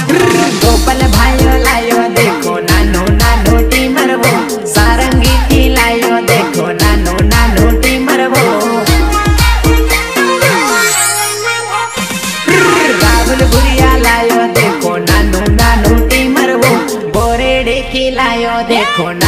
गोपाल भाइयों लायो देखो नानो नानो टीमर वो, सारंगी की लायो देखो नानो नानो टीमर वो, राहुल भुरिया लायो देखो नानो नानो टीमर वो, बोरेडे की लायो देखो